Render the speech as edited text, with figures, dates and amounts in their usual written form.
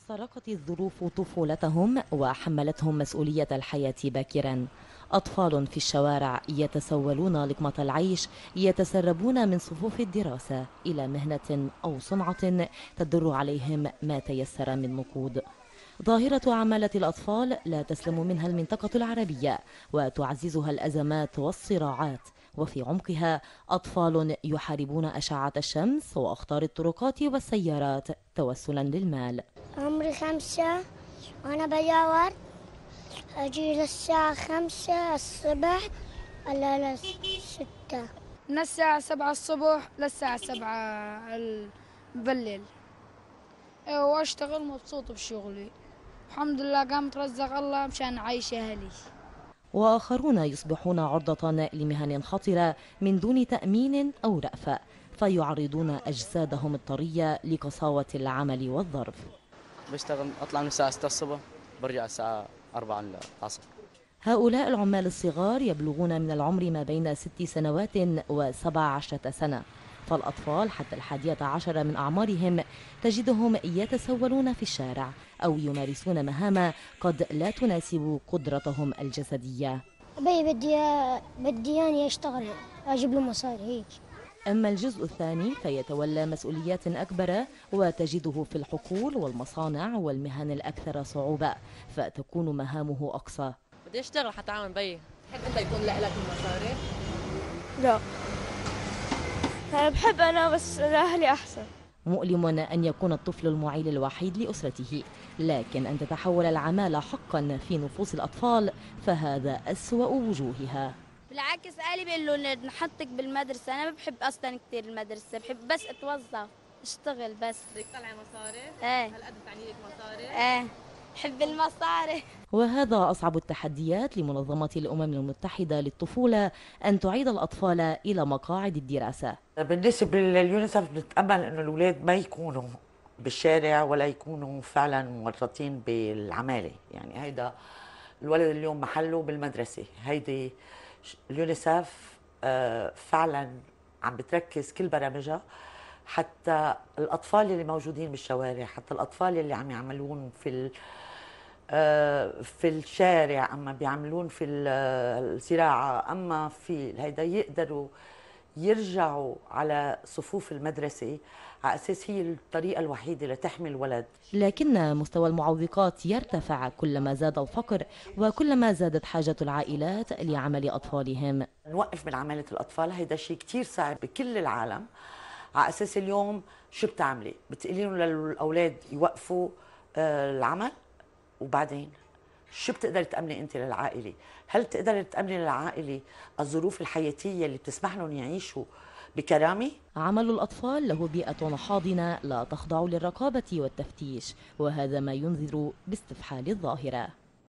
سرقت الظروف طفولتهم وحملتهم مسؤولية الحياة باكرا. أطفال في الشوارع يتسولون لقمة العيش، يتسربون من صفوف الدراسة إلى مهنة أو صنعة تدر عليهم ما تيسر من نقود. ظاهرة عمالة الأطفال لا تسلم منها المنطقة العربية، وتعززها الأزمات والصراعات، وفي عمقها أطفال يحاربون أشعة الشمس وأخطار الطرقات والسيارات توسلا للمال. عمري 5 وأنا بدور أجي للساعة 5 الصبح إلا 6. من الساعة 7 الصبح للساعة 7 بالليل، وأشتغل مبسوط بشغلي الحمد لله، قام ترزق الله مشان أعيش أهلي. وآخرون يصبحون عرضة لمهن خطرة من دون تأمين أو رأفة، فيعرضون أجسادهم الطرية لقساوة العمل والظرف. بشتغل أطلع من الساعة 6 الصبح برجع الساعة 4 العصر. هؤلاء العمال الصغار يبلغون من العمر ما بين 6 سنوات و17 سنة، فالأطفال حتى 11 من أعمارهم تجدهم يتسولون في الشارع أو يمارسون مهام قد لا تناسب قدرتهم الجسدية. بدي أني أشتغل أجيب له مصاري هيك. أما الجزء الثاني فيتولى مسؤوليات أكبر، وتجده في الحقول والمصانع والمهن الأكثر صعوبة، فتكون مهامه أقصى. بدي أشتغل حتى أعمل بي. تحب أنت يكون لك المصاري؟ لا، بحب أنا بس لأهلي أحسن. مؤلم أن يكون الطفل المعيل الوحيد لأسرته، لكن أن تتحول العمالة حقا في نفوس الأطفال فهذا أسوأ وجوهها. بالعكس أهلي بيقولوا نحطك بالمدرسة، أنا ما بحب أصلا كثير المدرسة، بحب بس أتوظف أشتغل بس. بدك تطلعي مصاري؟ إيه. هالقد بتعني لك مصاري؟ إيه، بحب المصاري. وهذا أصعب التحديات لمنظمة الأمم المتحدة للطفولة، أن تعيد الأطفال إلى مقاعد الدراسة. بالنسبة لليونيسف بنتأمل أنه الأولاد ما يكونوا بالشارع ولا يكونوا فعلا مورطين بالعمالة، يعني هيدا الولد اليوم محله بالمدرسة. هيدي اليونيسف فعلا عم بتركز كل برامجها حتى الأطفال اللي موجودين بالشوارع، حتى الأطفال اللي عم يعملون في الشارع، أما بيعملون في الزراعة، أما في هيدا يقدروا يرجعوا على صفوف المدرسة، على أساس هي الطريقة الوحيدة لتحمي الولد. لكن مستوى المعوقات يرتفع كلما زاد الفقر، وكلما زادت حاجة العائلات لعمل أطفالهم. نوقف من عمالة الأطفال هيدا شيء كتير صعب بكل العالم. على أساس اليوم شو بتعملي؟ بتقولين للأولاد يوقفوا العمل، وبعدين شو بتقدري تأمني أنت للعائلة؟ هل تقدري تأمني للعائلة الظروف الحياتية اللي بتسمح لهم يعيشوا بكرامة؟ عمل الأطفال له بيئة حاضنة لا تخضع للرقابة والتفتيش، وهذا ما ينذر باستفحال الظاهرة.